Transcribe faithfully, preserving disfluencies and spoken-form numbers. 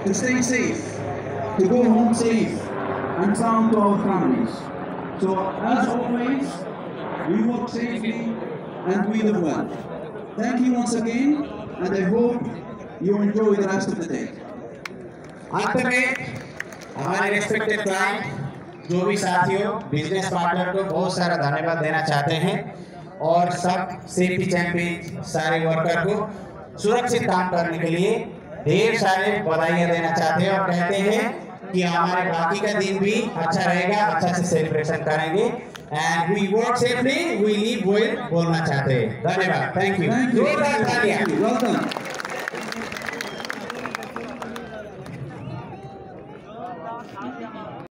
to stay safe, to go home safe and sound to our families. So as always, we work safely and we live well. Thank you once again, and I hope you enjoy the rest of the day. अंत में हमारे respected client जो भी साथियों business partner को बहुत सारा धन्यवाद देना चाहते हैं और सब सेफ्टी चैंपियन सारे वर्कर को सुरक्षित काम करने के लिए ढेर सारे बधाइयां देना चाहते हैं और कहते हैं कि हमारे बाकी का दिन भी अच्छा रहेगा, अच्छा से सेलिब्रेशन करेंगे and we work safely we live well बोलना चाहते हैं। धन्यवाद। Thank you. Thank you. Thank you. Welcome.